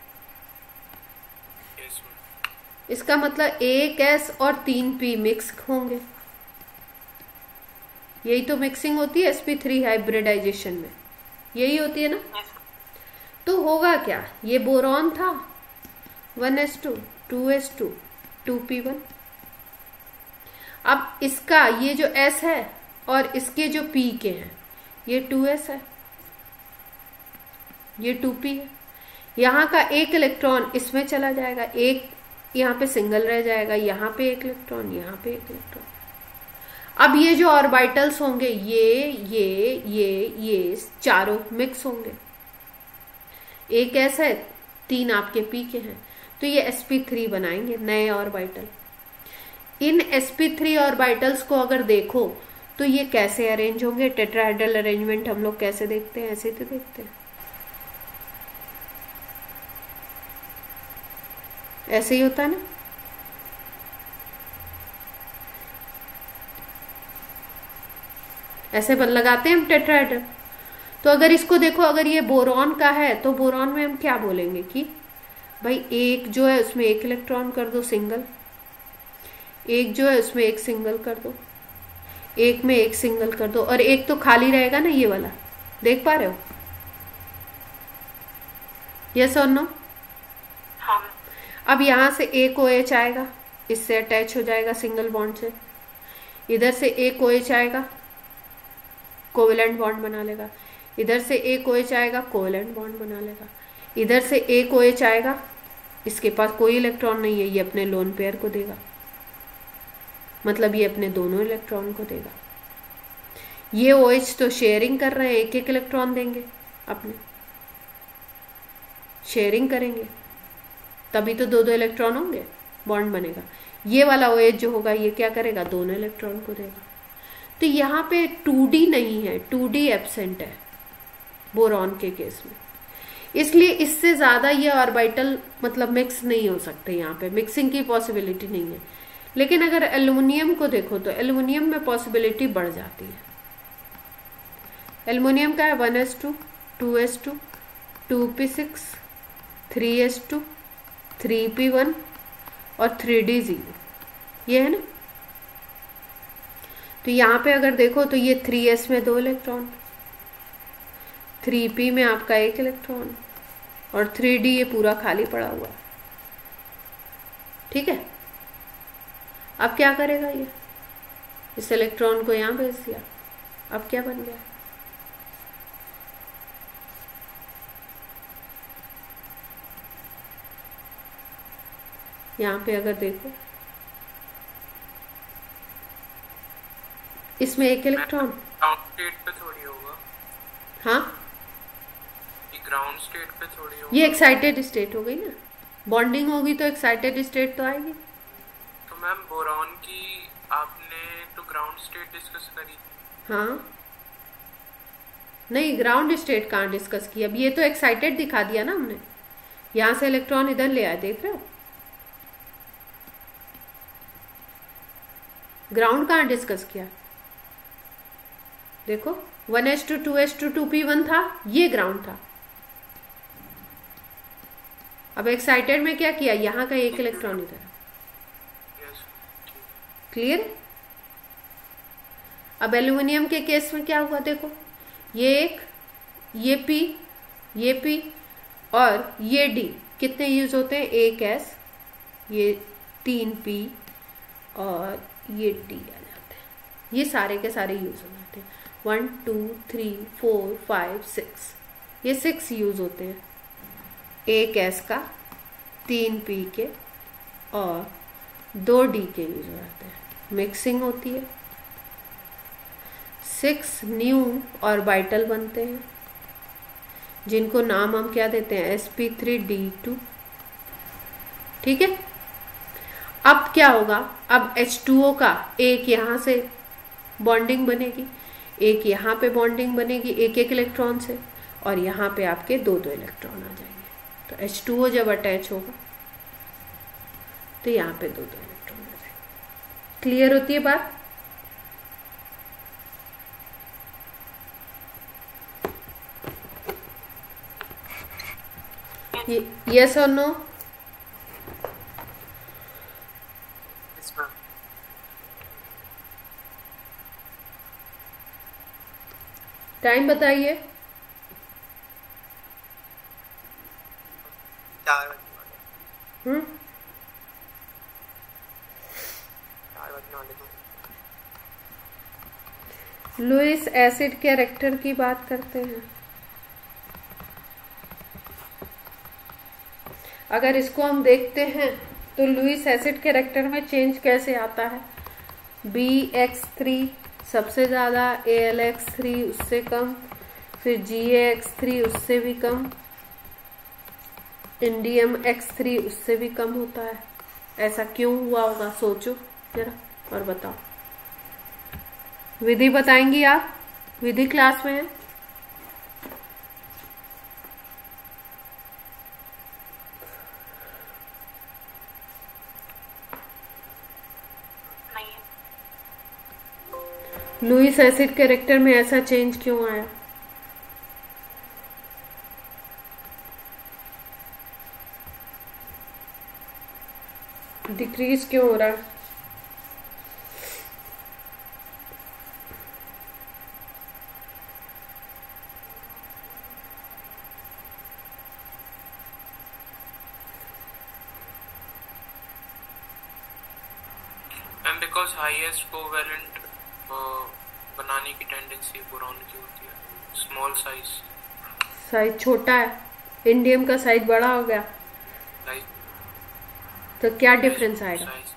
इसका मतलब एक एस और तीन पी मिक्स होंगे, यही तो मिक्सिंग होती है एस पी थ्री हाइब्रिडाइजेशन में, यही होती है ना। तो होगा क्या, ये बोरॉन था one S two two S two two P one. अब इसका ये जो S है और इसके जो P के हैं, ये टू एस है, ये टू पी है। यहाँ का एक इलेक्ट्रॉन इसमें चला जाएगा, एक यहाँ पे सिंगल रह जाएगा, यहाँ पे एक इलेक्ट्रॉन, यहाँ पे एक इलेक्ट्रॉन। अब ये जो ऑर्बिटल्स होंगे ये ये ये ये चारों मिक्स होंगे, एक S है, तीन आपके P के हैं, तो ये एस पी थ्री बनाएंगे नए ऑर्बिटल। इन एस पी थ्री ऑर्बिटल्स को अगर देखो तो ये कैसे अरेंज होंगे, टेट्राहेड्रल अरेंजमेंट हम लोग कैसे देखते हैं, ऐसे तो देखते हैं, ऐसे ही होता है ना। ऐसे बन लगाते हैं हम टेट्राहेड्रल। तो अगर इसको देखो, अगर ये बोरॉन का है तो बोरॉन में हम क्या बोलेंगे कि भाई एक जो है उसमें एक इलेक्ट्रॉन कर दो सिंगल, एक जो है उसमें एक सिंगल कर दो, एक में एक सिंगल कर दो, और एक तो खाली रहेगा ना, ये वाला देख पा रहे हो, यस और नो? हाँ। अब यहाँ से एक ओ एच आएगा, इससे अटैच हो जाएगा सिंगल बॉन्ड से। इधर से एक ओ एच आएगा, कोवेलेंट बॉन्ड बना लेगा। इधर से एक ओ एच आएगा, कोवेलेंट बॉन्ड बना लेगा। इधर से एक ओ एच आएगा, इसके पास कोई इलेक्ट्रॉन नहीं है, ये अपने लोन पेयर को देगा, मतलब ये अपने दोनों इलेक्ट्रॉन को देगा। ये ओ एच तो शेयरिंग कर रहे हैं, एक एक इलेक्ट्रॉन देंगे अपने, शेयरिंग करेंगे, तभी तो दो दो इलेक्ट्रॉन होंगे, बॉन्ड बनेगा। ये वाला ओ एच जो होगा ये क्या करेगा, दोनों इलेक्ट्रॉन को देगा। तो यहाँ पे टू डी नहीं है, टू डी एब्सेंट है बोरॉन के केस में, इसलिए इससे ज्यादा ये ऑर्बिटल मतलब मिक्स नहीं हो सकते, यहाँ पे मिक्सिंग की पॉसिबिलिटी नहीं है। लेकिन अगर एल्युमिनियम को देखो तो एल्युमिनियम में पॉसिबिलिटी बढ़ जाती है। एल्युमिनियम का है one S two, two S two, two P six, three S two, three P one और थ्री डी जीरो, ये है ना। तो यहाँ पे अगर देखो तो ये थ्री एस में दो इलेक्ट्रॉन, थ्री पी में आपका एक इलेक्ट्रॉन और थ्री डी ये पूरा खाली पड़ा हुआ है। ठीक है, अब क्या करेगा ये, इस इलेक्ट्रॉन को यहाँ भेज दिया, अब क्या बन गया, यहाँ पे अगर देखो इसमें एक इलेक्ट्रॉन ग्राउंड स्टेट पे थोड़ी होगा। हाँ, ये ग्राउंड स्टेट पे थोड़ी होगा। ये एक्साइटेड स्टेट हो गई ना, बॉन्डिंग होगी तो एक्साइटेड स्टेट तो आएगी। तो मैम बोरॉन की आपने तो ग्राउंड स्टेट डिस्कस करी। हाँ, नहीं ग्राउंड स्टेट कहाँ डिस्कस की, अब ये तो एक्साइटेड दिखा दिया ना हमने, यहां से इलेक्ट्रॉन इधर ले आए, देख रहे हो। ग्राउंड कहाँ डिस्कस किया, देखो one S two, two S two, two P one था, ये ग्राउंड था। अब एक्साइटेड में क्या किया, यहां का एक इलेक्ट्रॉन इधर, क्लियर। अब एल्यूमिनियम के केस में क्या हुआ, देखो ये एक, ये पी, ये पी और ये डी कितने यूज होते हैं, एक एस, ये तीन पी और ये डी आ जाते हैं, ये सारे के सारे यूज हो जाते हैं। One two three four five six, ये सिक्स यूज होते हैं, एक एस का, तीन पी के और दो डी के यूज हो जाते हैं। मिक्सिंग होती है, सिक्स न्यू ऑर्बिटल बनते हैं जिनको नाम हम क्या देते हैं, s P three d two. ठीक है, अब क्या होगा, अब एच टू ओ का एक यहां से बॉन्डिंग बनेगी, एक यहाँ पे बॉन्डिंग बनेगी एक एक इलेक्ट्रॉन से, और यहाँ पे आपके दो दो इलेक्ट्रॉन आ जाएंगे। तो एच टू ओ जब अटैच होगा तो यहाँ पे दो दो इलेक्ट्रॉन आ जाएंगे। क्लियर होती है बात। यस और नो? टाइम बताइए। चार बजने वाले। हम्म चार बजने वाले तो। लुईस एसिड कैरेक्टर की बात करते हैं। अगर इसको हम देखते हैं तो लुईस एसिड कैरेक्टर में चेंज कैसे आता है, बी एक्स थ्री सबसे ज्यादा, ए एल एक्स थ्री उससे कम, फिर जी एक्स थ्री उससे भी कम, इंडियम एक्स थ्री उससे भी कम होता है। ऐसा क्यों हुआ होगा, सोचो जरा और बताओ। विधि बताएंगी आप, विधि क्लास में है। लुईस एसिड कैरेक्टर में ऐसा चेंज क्यों आया? डिक्रीज क्यों हो रहा है? मैम बिकॉज हाईएस्ट कोवेलेंट बनाने की टेंडेंसी बोरॉन की होती है, स्मॉल साइज। साइज छोटा है, इंडियम का साइज बड़ा हो गया, साइज तो क्या डिफरेंस आएगा? साइज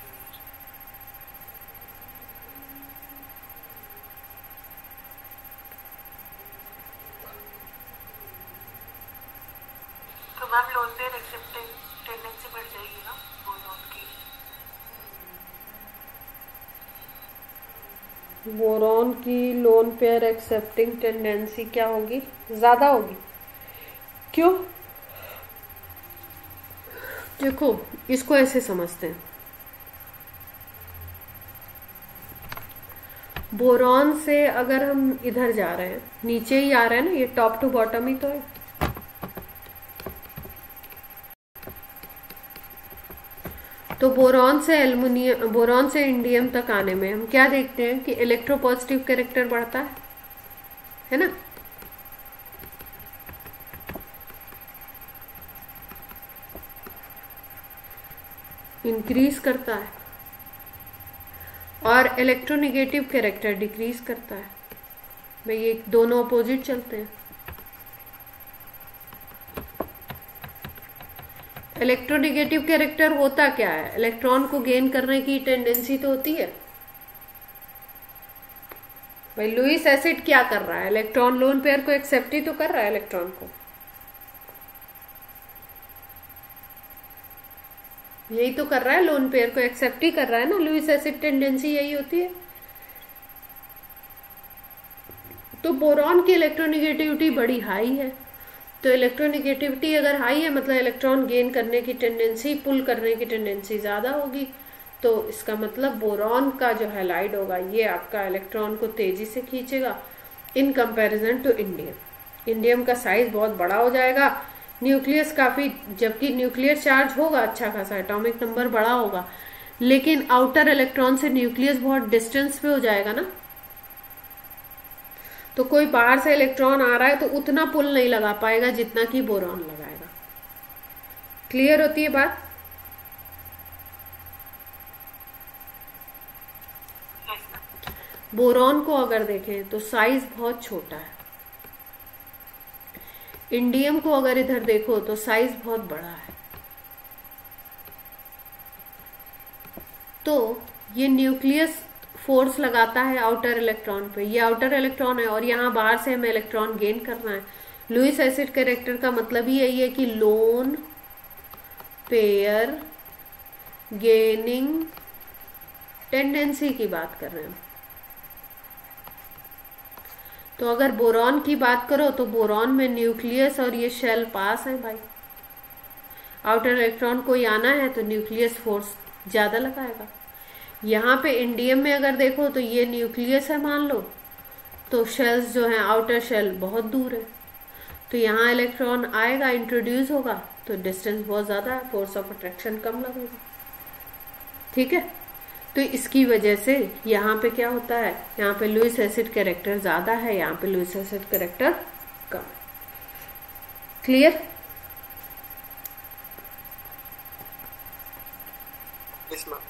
तो ma'am lone pair accepting tendency बढ़ जाएगी ना बोरॉन की। बोरॉन की लोन पेयर एक्सेप्टिंग टेंडेंसी क्या होगी? ज्यादा होगी। क्यों? देखो, इसको ऐसे समझते हैं, बोरॉन से अगर हम इधर जा रहे हैं, नीचे ही आ रहे हैं ना, ये टॉप टू बॉटम ही तो है। तो बोरॉन से एल्युमिनियम, बोरॉन से इंडियम तक आने में हम क्या देखते हैं कि इलेक्ट्रोपॉजिटिव कैरेक्टर बढ़ता है, है ना? इंक्रीज करता है, और इलेक्ट्रोनेगेटिव कैरेक्टर डिक्रीज करता है। भाई ये दोनों अपोजिट चलते हैं। इलेक्ट्रोनेगेटिव कैरेक्टर होता क्या है? इलेक्ट्रॉन को गेन करने की टेंडेंसी तो होती है। भाई लुईस एसिड क्या कर रहा है? इलेक्ट्रॉन लोन पेयर को एक्सेप्ट ही तो कर रहा है, इलेक्ट्रॉन को। यही तो कर रहा है, लोन पेयर को एक्सेप्ट ही कर रहा है ना। लुईस एसिड टेंडेंसी यही होती है। तो बोरॉन की इलेक्ट्रोनेगेटिविटी बड़ी हाई है। तो इलेक्ट्रोनेगेटिविटी अगर हाई है मतलब इलेक्ट्रॉन गेन करने की टेंडेंसी, पुल करने की टेंडेंसी ज्यादा होगी। तो इसका मतलब बोरॉन का जो हैलाइड होगा ये आपका इलेक्ट्रॉन को तेजी से खींचेगा in comparison to indium. Indium का साइज बहुत बड़ा हो जाएगा, न्यूक्लियस काफी, जबकि न्यूक्लियर चार्ज होगा अच्छा खासा, एटॉमिक नंबर बड़ा होगा, लेकिन आउटर इलेक्ट्रॉन से न्यूक्लियस बहुत डिस्टेंस पे हो जाएगा ना। तो कोई बाहर से इलेक्ट्रॉन आ रहा है तो उतना पुल नहीं लगा पाएगा जितना कि बोरॉन लगाएगा। क्लियर होती है बात? बोरॉन को अगर देखें तो साइज बहुत छोटा है। इंडियम को अगर इधर देखो तो साइज बहुत बड़ा है। तो ये न्यूक्लियस फोर्स लगाता है आउटर इलेक्ट्रॉन पे, ये आउटर इलेक्ट्रॉन है और यहाँ बाहर से हमें इलेक्ट्रॉन गेन करना है। लुईस एसिड कैरेक्टर का मतलब ही यही है कि लोन पेयर गेनिंग टेंडेंसी की बात कर रहे हैं। तो अगर बोरॉन की बात करो तो बोरॉन में न्यूक्लियस और ये शेल पास है भाई। आउटर इलेक्ट्रॉन कोई आना है तो न्यूक्लियस फोर्स ज्यादा लगाएगा। यहाँ पे इंडियम में अगर देखो तो ये न्यूक्लियस है मान लो, तो शेल्स जो हैं आउटर शेल बहुत दूर है, तो यहाँ इलेक्ट्रॉन आएगा, इंट्रोड्यूस होगा, तो डिस्टेंस बहुत ज्यादा है, फोर्स ऑफ अट्रैक्शन कम लगेगा। ठीक है, तो इसकी वजह से यहाँ पे क्या होता है, यहाँ पे लुईस एसिड कैरेक्टर ज्यादा है, यहाँ पे लुईस एसिड कैरेक्टर कम। क्लियर? Yes ma'am.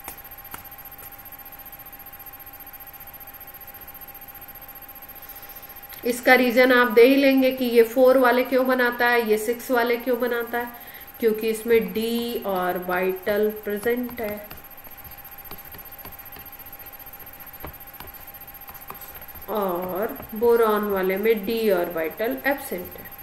इसका रीजन आप दे ही लेंगे कि ये फोर वाले क्यों बनाता है, ये सिक्स वाले क्यों बनाता है, क्योंकि इसमें डी और वाइटल प्रेजेंट है। और बोरॉन वाले में डी और वाइटल एब्सेंट है।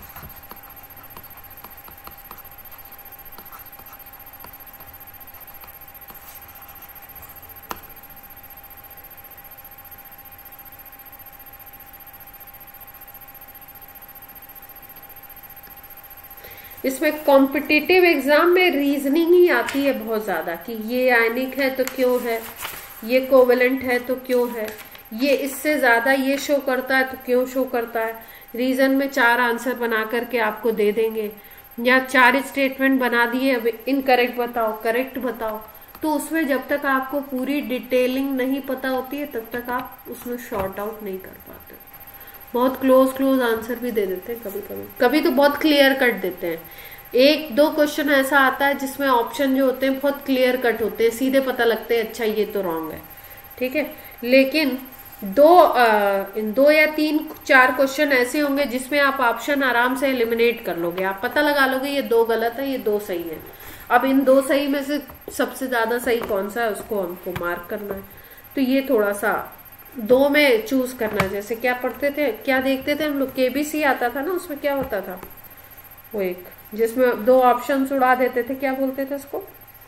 इसमें कॉम्पिटिटिव एग्जाम में रीजनिंग ही आती है बहुत ज्यादा कि ये आयनिक है तो क्यों है, ये कोवेलेंट है तो क्यों है, ये इससे ज्यादा ये शो करता है तो क्यों शो करता है। रीजन में चार आंसर बना करके आपको दे देंगे, या चार स्टेटमेंट बना दिए, अब इनकरेक्ट बताओ करेक्ट बताओ। तो उसमें जब तक आपको पूरी डिटेलिंग नहीं पता होती है तब तक आप उसमें शॉर्ट आउट नहीं कर पाते। बहुत क्लोज क्लोज आंसर भी दे देते हैं कभी कभी, कभी तो बहुत क्लियर कट देते हैं। एक दो क्वेश्चन ऐसा आता है जिसमें ऑप्शन जो होते हैं बहुत क्लियर कट होते हैं, सीधे पता लगते हैं अच्छा ये तो रॉन्ग है, ठीक है। लेकिन दो आ, दो या तीन चार क्वेश्चन ऐसे होंगे जिसमें आप ऑप्शन आराम से एलिमिनेट कर लोगे, आप पता लगा लोगे ये दो गलत है ये दो सही है। अब इन दो सही में से सबसे ज्यादा सही कौन सा है उसको हमको मार्क करना है, तो ये थोड़ा सा दो में चूज करना है। जैसे क्या पढ़ते थे, क्या देखते थे हम लोग, केबीसी आता था ना, उसमें क्या होता था, वो एक जिसमें दो ऑप्शन उड़ा देते थे, क्या बोलते थे उसको,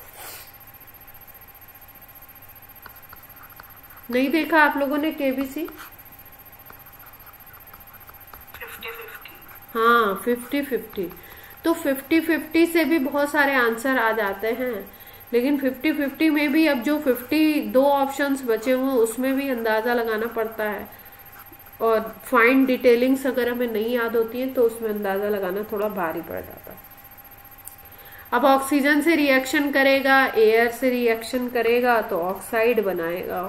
नहीं देखा आप लोगों ने केबीसी? Fifty fifty. हाँ फिफ्टी फिफ्टी। तो फिफ्टी फिफ्टी से भी बहुत सारे आंसर आ जाते हैं, लेकिन फिफ्टी फिफ्टी में भी अब जो फिफ्टी दो ऑप्शंस बचे हुए उसमें भी अंदाजा लगाना पड़ता है, और फाइन डिटेलिंग्स अगर हमें नहीं याद होती है तो उसमें अंदाजा लगाना थोड़ा भारी पड़ जाता है। अब ऑक्सीजन से रिएक्शन करेगा, एयर से रिएक्शन करेगा तो ऑक्साइड बनाएगा।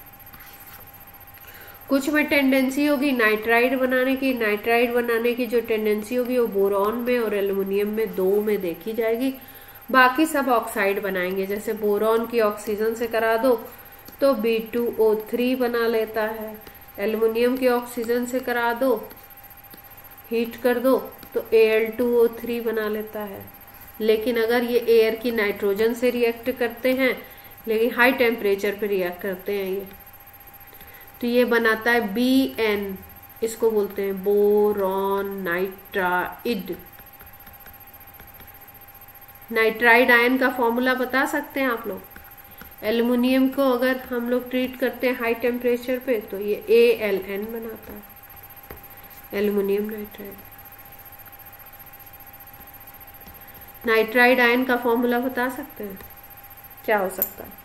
कुछ में टेंडेंसी होगी नाइट्राइड बनाने की, नाइट्राइड बनाने की जो टेंडेंसी होगी वो बोरॉन में और एल्युमिनियम में दो में देखी जाएगी, बाकी सब ऑक्साइड बनाएंगे। जैसे बोरॉन की ऑक्सीजन से करा दो तो बी टू ओ थ्री बना लेता है, एल्युमिनियम की ऑक्सीजन से करा दो हीट कर दो तो A L two O three बना लेता है। लेकिन अगर ये एयर की नाइट्रोजन से रिएक्ट करते हैं, लेकिन हाई टेम्परेचर पे रिएक्ट करते हैं ये, तो ये बनाता है बी एन, इसको बोलते हैं बोरॉन नाइट्राइड। नाइट्राइड आयन का फॉर्मूला बता सकते हैं आप लोग? एल्युमिनियम को अगर हम लोग ट्रीट करते हैं हाई टेम्परेचर पे तो ये ए एल एन बनाता है, एल्युमिनियम नाइट्राइड। नाइट्राइड आयन का फॉर्मूला बता सकते हैं, क्या हो सकता है?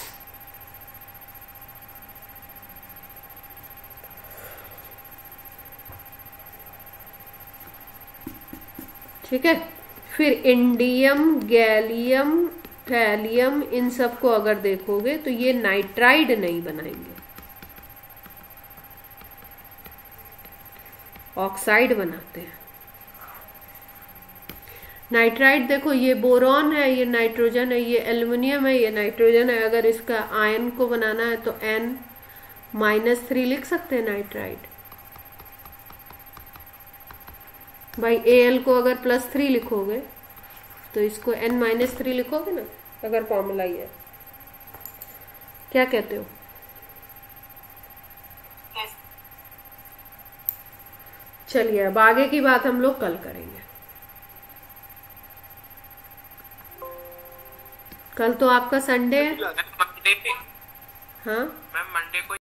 ठीक है। फिर इंडियम, गैलियम, थैलियम, इन सब को अगर देखोगे तो ये नाइट्राइड नहीं बनाएंगे, ऑक्साइड बनाते हैं। नाइट्राइड देखो ये बोरॉन है, ये नाइट्रोजन है, ये एल्युमिनियम है, ये नाइट्रोजन है। अगर इसका आयन को बनाना है तो एन माइनस थ्री लिख सकते हैं नाइट्राइड। भाई ए एल को अगर प्लस थ्री लिखोगे तो इसको एन माइनस थ्री लिखोगे ना, अगर फॉर्मूला ये है। क्या कहते हो? यस। चलिए अब आगे की बात हम लोग कल करेंगे। कल तो आपका संडे है। मंडे, हाँ मैम मंडे को